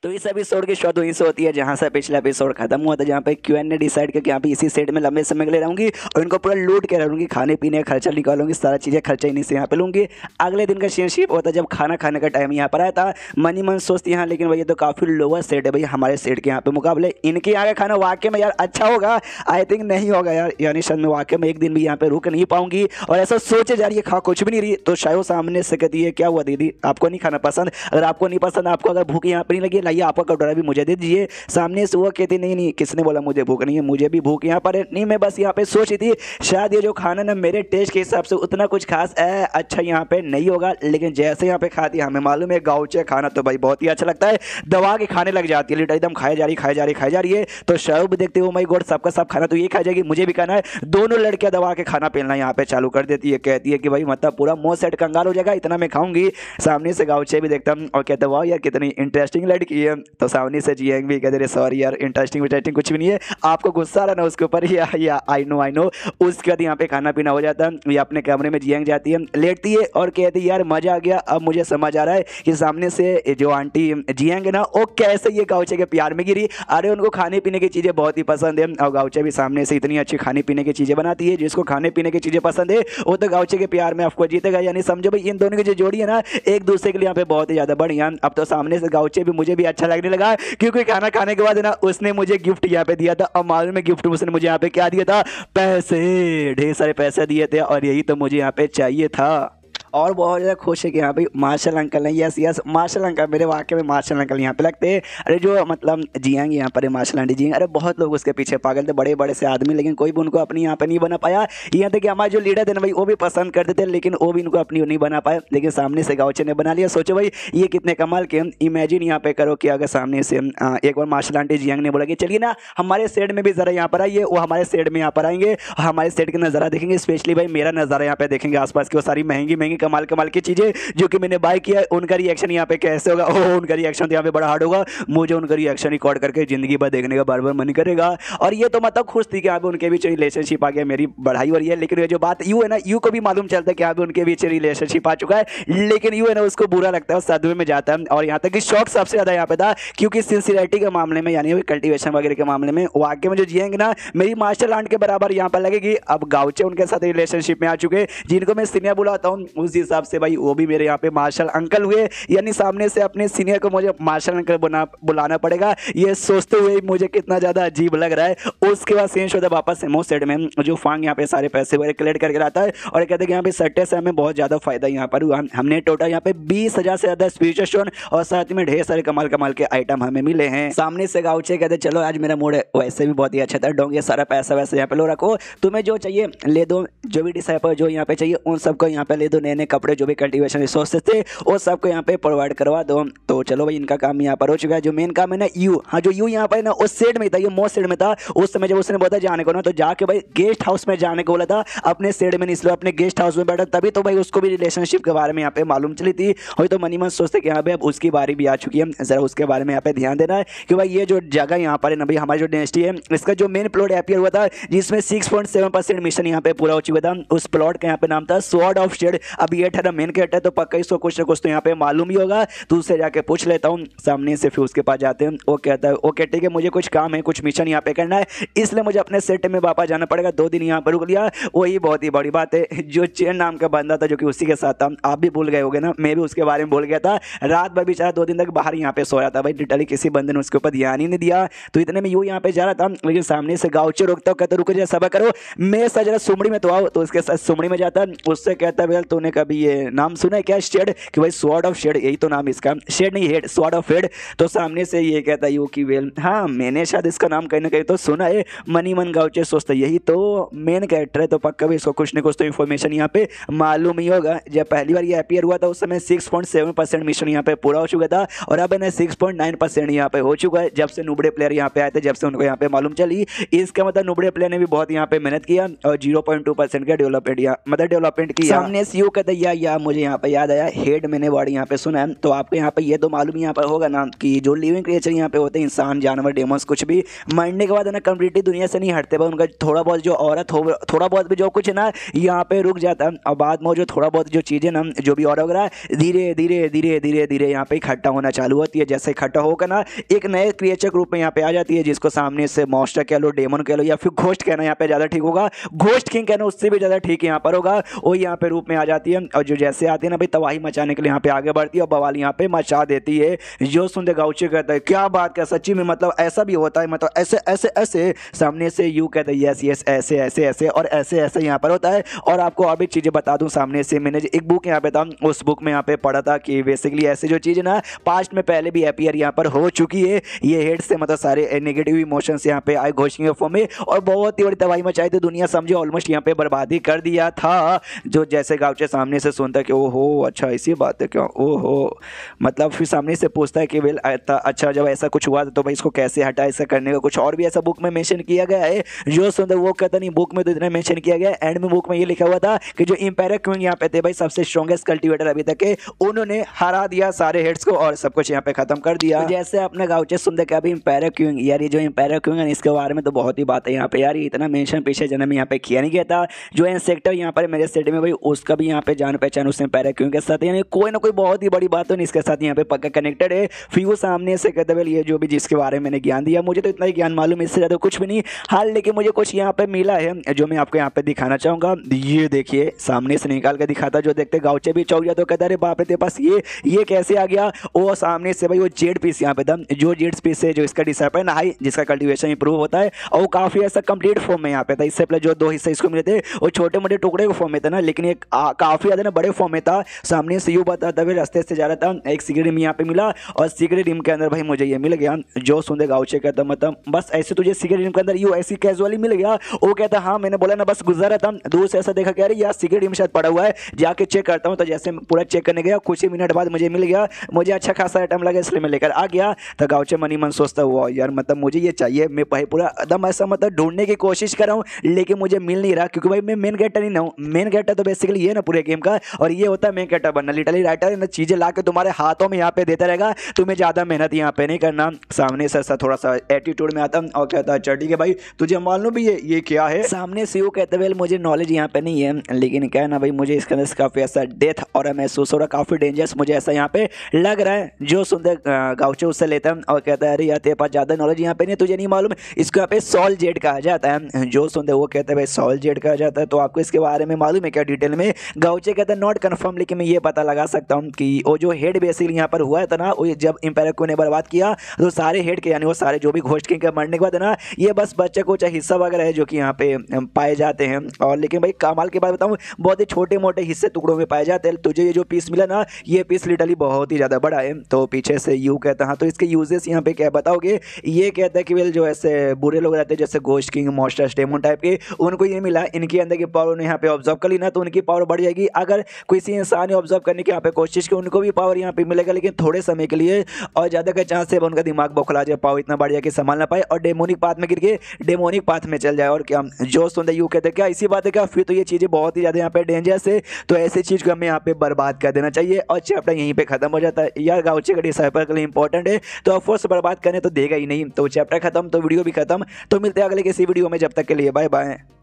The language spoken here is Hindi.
तो इस एपिसोड की शुरुआत वहीं से होती है जहां से पिछला एपिसोड खत्म हुआ था, जहां पे क्यूएन ने डिसाइड किया कि यहाँ पे इसी सेट में लंबे समय के लिए रहूंगी और इनको पूरा लूट के रहूंगी, खाने पीने का खर्चा निकालूंगी, सारा चीज़ें खर्चा इन्हीं से यहाँ पे लूंगी। अगले दिन का सीनशिप होता है जब खाना खाने का टाइम यहाँ पर आया था। मनी मन सोचती है लेकिन भैया तो काफ़ी लोअर सेट है भाई हमारे सेट के यहाँ पे मुकाबले। इनके यहाँ का खाना वाकई में यार अच्छा होगा, आई थिंक नहीं होगा यार, यानी शायद मैं वाकई में एक दिन भी यहाँ पे रुक नहीं पाऊंगी। और ऐसा सोचे जा रही है खा कुछ भी नहीं रही तो शायद सामने से कहती है क्या हुआ दीदी आपको नहीं खाना पसंद, अगर आपको नहीं पसंद, आपको अगर भूख यहाँ पर नहीं लगी लाइए आपका कटोरा भी मुझे दे दीजिए। सामने से वो कहती नहीं नहीं किसने बोला मुझे भूख नहीं है, मुझे भी भूख यहाँ पर है नहीं, मैं बस यहाँ पे सोच रही थी शायद ये जो खाना ना मेरे टेस्ट के हिसाब से उतना कुछ खास अच्छा यहाँ पे नहीं होगा, लेकिन जैसे यहाँ पे खाती हमें मालूम है गाँवचे खाना तो भाई बहुत ही अच्छा लगता है, दबा के खाने लग जाती है, लिटर एकदम खाई जा रही है। तो शायद भी देखते हो माई गॉड सबका सब खाना तो ये खा जाएगी, मुझे भी खाना है। दोनों लड़कियां दबा के खाना पीना यहाँ पे चालू कर देती है, कहती है कि भाई मतलब पूरा मुंह सेट कंगाल हो जाएगा इतना मैं खाऊंगी। सामने से गाँवचे भी देखता हूँ और कहता वाह यार कितनी इंटरेस्टिंग लड़की है। तो सामने से जियांग भी कहते सॉरी यार इंटरेस्टिंग कुछ भी नहीं है, आपको गुस्सा आ रहा ना उसके ऊपर या आई नो। उसके बाद यहाँ पे खाना पीना हो जाता है, ये अपने कमरे में जियांग जाती है, लेटती है और कहती है यार मजा आ गया, अब मुझे समझ आ रहा है कि सामने से जो आंटी जियांग है ना वो कैसे ये गाँवचे के प्यार में गिरी। अरे उनको खाने पीने की चीज़ें बहुत ही पसंद है और गाँवचे भी सामने से इतनी अच्छी खाने पीने की चीज़ें बनाती है, जिसको खाने पीने की चीज़ें पसंद है वो तो गाँवचे के प्यार में आपको जीतेगा। यानी समझो भाई इन दोनों की जो जोड़ी है ना एक दूसरे के लिए यहाँ पे बहुत ही ज़्यादा बढ़िया। अब तो सामने से गाँवचे भी मुझे भी अच्छा लगने लगा क्योंकि खाना खाने के बाद ना उसने मुझे गिफ्ट यहाँ पे दिया था और मालूम है गिफ्ट उसने मुझे यहाँ पे क्या दिया था, पैसे, ढेर सारे पैसे दिए थे और यही तो मुझे यहाँ पे चाहिए था। और बहुत ज़्यादा खुश है कि यहाँ पे मार्शल अंकल हैं, यस मार्शल अंकल मेरे वाकई में मार्शल अंकल यहाँ पे लगते हैं। अरे जो मतलब जियांग यहाँ पर मार्शल आंटी जियांग, अरे बहुत लोग उसके पीछे पागल थे, बड़े बड़े से आदमी, लेकिन कोई भी उनको अपनी यहाँ पे नहीं बना पाया। यहाँ तक कि हमारे जो लीडर थे ना भाई वो भी पसंद करते थे लेकिन वो भी इनको अपनी नहीं बना पाए, लेकिन सामने से गाँवचे ने बना लिया। सोचो भाई ये कितने कमाल के। इमेजिन यहाँ पे करो कि अगर सामने से एक बार मार्शल आंटी जियांग ने बोला कि चलिए ना हमारे सेट में भी ज़रा यहाँ पर आइए, वो हमारे सेट में यहाँ पर आएंगे, हमारे सेट का नज़ारा देखेंगे, स्पेशली भाई मेरा नज़ारा यहाँ पे देखेंगे, आसपास की वो सारी महंगी कमाल की चीज़ें जो कि मैंने बाय किया है, उनका रिएक्शन यहाँ पे कैसे होगा। उनका रिएक्शन तो यहाँ पे बड़ा हार्ड होगा, मुझे उनका रिएक्शन रिकॉर्ड करके जिंदगी भर देखने का बार मन करेगा। और ये तो मतलब खुश थी कि यहाँ पे उनके बीच रिलेशनशिप आ गया, मेरी बढ़ाई हो रही है, लेकिन ये जो बात यू है ना यू को भी मालूम चलता है कि यहाँ पे उनके बीच रिलेशनशिप आ चुका है, लेकिन यू है ना उसको बुरा लगता है, सदमे में जाता है। और यहाँ तक कि शौक सबसे ज्यादा यहाँ पे था क्योंकि सिंसियरिटी के मामले में यानी कल्टिवेशन वगैरह के मामले में वाकई में जो जिएंगे ना मेरी मास्टर आंट के बराबर यहाँ पर लगेगी। अब गाँवचे उनके साथ रिलेशनशिप में आ चुके जिनको मैं सीनियर बुलाता हूँ, उस हिसाब से भाई वो भी मेरे यहाँ पे मार्शल अंकल हुए, यानी सामने से अपने सीनियर को मुझे मार्शल अंकल बुलाना पड़ेगा। ये सोचते हुए मुझे कितना ज्यादा अजीब लग रहा है। उसके बाद सीन होता है वापस से मोस्ट सेट में, जो फांग यहाँ पे सारे पैसे वगैरह कलेक्ट करके लाता है और कहते हैं कि यहाँ पे सट्टे से हमें बहुत ज्यादा फायदा यहाँ पर हुआ। हमने टोटल यहाँ पे 20,000 से ज्यादा स्पिरिचुअल स्टोन और साथ में ढेर सारे कमाल के आइटम हमें मिले हैं। सामने से गाँवचे कहते चलो आज मेरा मूड है वैसे भी बहुत ही अच्छा था, डोंगे सारा पैसा वैसे यहाँ पे लो रखो, तुम्हें जो चाहिए ले दो, जो भी डिसाइपल जो यहाँ पे चाहिए उन सबको यहाँ पे ले दो, नए कपड़े जो भी कल्टिवेशन रिसोर्सेज थे वो सबको यहाँ पे प्रोवाइड करवा दो। तो चलो भाई इनका काम यहाँ पर हो चुका है। जो मेन काम है ना यू, हाँ जो यू यहाँ पर ना उस सेट में था, ये मोस्ट सेट में था उस समय जब उसने बोला जाने को ना, तो जाके भाई गेस्ट हाउस में जाने को बोला था, अपने सेट में नहीं अपने गेस्ट हाउस में बैठा, तभी तो भाई उसको भी रिलेशनशिप के बारे में यहाँ पे मालूम चली थी। और तो मनी मन सोचते कि यहाँ पे अब उसकी बारी भी आ चुकी है, जरा उसके बारे में यहाँ पे ध्यान देना है कि भाई ये जो जगह यहाँ पर है ना भाई हमारी जो डेनेस्टी है इसका जो मेन प्लॉट अपियर हुआ था जिसमें 6.7% मिशन यहाँ पे पूरा हो चुका था, उस प्लॉट का यहाँ पे नाम था स्वॉर्ड ऑफ शेड। अब ये था मेन कैरेक्टर है तो पक्का इसको कुछ ना कुछ तो यहाँ पे मालूम ही होगा, तो उससे जाके पूछ लेता हूँ। सामने से फिर उसके पास जाते हैं, वो कहता है ओके ठीक है मुझे कुछ काम है, कुछ मिशन यहाँ पे करना है, इसलिए मुझे अपने सेट में वापस जाना पड़ेगा, 2 दिन यहाँ पर रुक लिया। वही बहुत ही बड़ी बात है, जो चेन नाम का बंदा था जो कि उसी के साथ था, आप भी भूल गए होगे ना, मैं भी उसके बारे में भूल गया था, रात भर बेचारा 2 दिन तक बाहर यहाँ पे सो रहा था भाई, लिटरली किसी बंदे ने उसके ऊपर ध्यान ही नहीं दिया। तो इतने में यूँ यहाँ पे जा रहा था, लेकिन सामने से गाँवचे रोकता हूँ, कहता रुको जरा सब्र करो, मैं सर जरा सुमड़ी में तो आओ। तो उसके साथ सुमड़ी में जाता, उससे कहता भैया तूने कभी ये नाम सुना है क्या शेड, कि भाई स्वॉर्ड ऑफ शेड, यही तो नाम इसका, शेड नहीं हेड, स्वॉर्ड ऑफ हेड। तो सामने से ये कहता यू कि वेल हाँ मैंने शायद इसका नाम कहीं ना कहीं तो सुना है। मनी मन गाँवचे सोचता यही तो मेन कैरेक्टर है, तो पक्का भी इसको कुछ ना कुछ तो इन्फॉर्मेशन यहाँ पे मालूम ही होगा। जब पहली बार ये अपियर हुआ था उस समय 6.7% मिशन यहाँ पे पूरा हो चुका था और अब इन्हें 6.9% यहाँ पे हो चुका है जब से नुबड़े प्लेयर यहाँ पे आए थे, जब से उनको यहाँ पे मालूम चली। इसका मतलब नुबड़े प्लेयर ने भी बहुत यहाँ पे मेहनत किया और 0.2% का डेवलपमेंट मतलब डेवलपमेंट किया। सामने से यू कहते कहता है या मुझे यहाँ पे याद आया, हेड मैंने वर्ड यहाँ पे सुना है, तो आपको यहाँ पे ये तो मालूम यहाँ पर होगा ना कि जो लिविंग क्रिएचर यहाँ पे होते हैं, इंसान, जानवर, डेमोस, कुछ भी मरने के बाद है ना कंप्लीटली दुनिया से नहीं हटते, बस उनका थोड़ा बहुत जो औरत हो, थोड़ा बहुत भी जो कुछ है ना यहाँ पे रुक जाता है, और बाद में जो थोड़ा बहुत जो चीज़ें ना जो भी और वगैरह धीरे धीरे धीरे धीरे धीरे यहाँ पे इकट्ठा होना चालू होती है। जैसे इकट्ठा होकर ना एक नए क्रिएचर ग्रुप में यहाँ पे आ जाती है, जिसको सामने से मॉन्स्टर कह लो, डेमन कह लो, या फिर घोस्ट कहना यहाँ पे ज़्यादा ठीक होगा, घोस्ट किंग कहना उससे भी ज़्यादा ठीक यहाँ पर होगा। वो यहाँ पे रूप में आ जाती है, और जो जैसे आती है ना भाई तबाही मचाने के लिए यहाँ पे आगे बढ़ती है और बवाल यहाँ पे मचा देती है। जो सुनते गाउचे कहता है क्या बात क्या सच्ची में, मतलब ऐसा भी होता है, मतलब ऐसे ऐसे ऐसे, सामने से यू कहता है यस यस ऐसे ऐसे ऐसे और ऐसे ऐसे यहाँ पर होता है। और आपको और भी चीज़ें बता दूँ, सामने से मैंने एक बुक यहाँ पे था, उस बुक में यहाँ पे पढ़ा था कि बेसिकली ऐसे जो चीज़ ना पास्ट में पहले भी अपीयर यहाँ पर हो चुकी है। ये हेड से मतलब सारे नेगेटिव इमोशंस यहाँ पे आए घोषणा फॉर्म में, और बहुत ही बड़ी तबाही मचाई थी, दुनिया समझे ऑलमोस्ट यहाँ पे बर्बादी कर दिया था। जो जैसे गाउचे सामने से सुनता है कि ओहो अच्छा ऐसी बात है क्या, ओहो, मतलब फिर सामने से पूछता है कि वेल अच्छा जब ऐसा कुछ हुआ तो भाई इसको कैसे हटा, ऐसा करने का कुछ और भी ऐसा बुक में मेंशन किया गया है। जो सुनता वो कहता नहीं बुक में तो इतना मेंशन किया गया है, एंड में बुक में ये लिखा हुआ था कि जो इंपेयर क्वीन यहाँ पे थे भाई सबसे स्ट्रॉन्गेस्ट कल्टिवेटर अभी तक के, उन्होंने हरा दिया सारे हेड्स को और सब कुछ यहाँ पे खत्म कर दिया। तो जैसे अपने गाउचे सुनते कि अभी इंपेयर क्वीन, यार ये जो इंपेयर क्वीन है इसके बारे में तो बहुत ही बात है यहाँ पे, यार इतना मेंशन पिछले जन्म में यहाँ पे किया नहीं गया था। जो इंसेक्टर यहाँ पर मेरे सेट में भाई उसका भी यहाँ पे जान पहचान उसने इंपेयर क्वीन के साथ, यानी कोई ना कोई बहुत ही बड़ी बात तो इसके साथ यहाँ पे पक्का कनेक्टेड है। फिर वो सामने से कहते भाई ये जो भी जिसके बारे में मैंने ज्ञान दिया, मुझे तो इतना ही ज्ञान मालूम, इससे ज़्यादा कुछ भी नहीं हाल, लेकिन मुझे कुछ यहाँ पे मिला है जो मैं आपको यहाँ पे दिखाना चाहूँगा। ये देखिए सामने से निकाल कर दिखाता, जो देखते गाउचे भी चौक गया तो कहता अरे बाप रे तेरे पास ये कैसे आ गया। वो सामने से भाई वो जेड पीस यहाँ पे था, जो जेड पीस है जो इसका डिसाइपल ना हाई, जिसका कल्टीवेशन इंप्रूव होता है, और वो काफ़ी ऐसा कंप्लीट फॉर्म में यहाँ पे था। इससे पहले जो 2 हिस्से इसको मिले थे वो छोटे मोटे टुकड़े के फॉर्म में था ना, लेकिन एक काफ़ी ज़्यादा ना बड़े फॉर्म में था। सामने से यूँ बताता हुए रास्ते से जा रहा था, एक सिगरेट रिम यहाँ पे मिला, और सिगरेट रिम के अंदर भाई मुझे ये मिल गया। जो सुनते गाउचे कहता मतलब बस ऐसे तुझे सिगरेट रिम के अंदर यूँ ऐसी कैजुअली मिल गया। वो कहता हाँ मैंने बोला ना बस गुजरा था, दूर से ऐसा देखा कि अरे यार सिगरेट रिम शायद पड़ा हुआ है, जाके चेक करता हूँ। तो जैसे पूरा चेक करने गया कुछ ही मिनट बाद मुझे मिल गया, मुझे अच्छा खासा आइटम लगा इसलिए मैं लेकर आ गया। तो गाउचे मनी मन सोचता हुआ यार मतलब मुझे ये चाहिए, मैं भाई पूरा एकदम ऐसा मतलब ढूंढने की कोशिश कर रहा हूँ लेकिन मुझे मिल नहीं रहा, क्योंकि भाई मैं मेन कैरेक्टर नहीं हूँ। मेन कैरेक्टर तो बेसिकली ये ना पूरे गेम का, और ये होता है मेन कैरेक्टर बनना, लिटरली राइटर ना चीज़ें ला के तुम्हारे हाथों में यहाँ पे देता रहेगा, तुम्हें ज़्यादा मेहनत यहाँ पे नहीं करना। सामने से ऐसा थोड़ा सा एटीट्यूड में आता और कहता अच्छा ठीक है भाई तुझे मालूम भी है ये क्या है। सामने से वो कहते वेल मुझे नॉलेज यहाँ पे नहीं है, लेकिन क्या है ना भाई मुझे इसके अंदर काफ़ी ऐसा डेथ और महसूस हो रहा, काफ़ी डेंजरस मुझे ऐसा यहाँ पे लग रहा है। जो सुंदर गाउचे उससे लेता है और कहता है अरे यार तेरे पास ज़्यादा नॉलेज यहाँ पे नहीं, तुझे नहीं मालूम इसको यहाँ पे सॉल जेड कहा जाता है। जो सुंदर वो कहता है भाई सॉल जेड कहा जाता है, तो आपको इसके बारे में मालूम है क्या डिटेल में? गाउचे कहता है नॉट कन्फर्म, लेकिन मैं ये पता लगा सकता हूँ कि वो जो हेड बेसिकली यहाँ पर हुआ था ना, वो जब इंपेयर को ने बर्बाद किया तो सारे हेड के यानी वो सारे जो भी घोस्ट किंग के मरने के बाद ना ये बस बच्चे को चाहे हिस्सा वगैरह है जो कि यहाँ पे पाए जाते हैं। और लेकिन भाई कमाल की बात बताऊँ बहुत ही छोटे मोटे हिस्से टुकड़ों में पाए जाते हैं। तुझे ये जो पीस मिला ना ये पीस लिटरली बहुत ही ज़्यादा बड़ा है। तो पीछे से यू कहता हाँ तो इसके यूजेस यहाँ पे क्या बताओगे? ये कहता है कि वेल जो ऐसे बुरे लोग रहते हैं जैसे ghost king, monsters, demon type के, उनको ये मिला, इनके अंदर की पावर ने यहाँ पे ऑब्जर्व कर ली ना तो उनकी पावर बढ़ जाएगी। अगर किसी इंसान ने ऑब्जर्व करने की यहाँ पे कोशिश की उनको भी पावर यहाँ पे मिलेगा, लेकिन थोड़े समय के लिए, और ज़्यादा का चांस है उनका दिमाग बौखला जाए, पावर इतना बढ़ जाए कि संभाल ना पाए और डेमोनिक पाथ में गिर के डेमोनिक पाथ में चल जाए। और क्या जो सुनते यू कहते क्या इसी बात है क्या? फिर तो ये चीज़ें बहुत ही ज़्यादा यहाँ पे डेंजरस है, तो ऐसी चीज़ को हमें यहाँ पे बर्बाद कर देना चाहिए और चैप्टर यहीं पे खत्म हो जाता है। यार गाउचे का डिसाइपल के लिए इंपॉर्टेंट है तो ऑफकोर्स बर्बाद करने तो देगा ही नहीं, तो चैप्टर खत्म तो वीडियो भी खत्म। तो मिलते हैं अगले किसी वीडियो में, जब तक के लिए बाय बाय।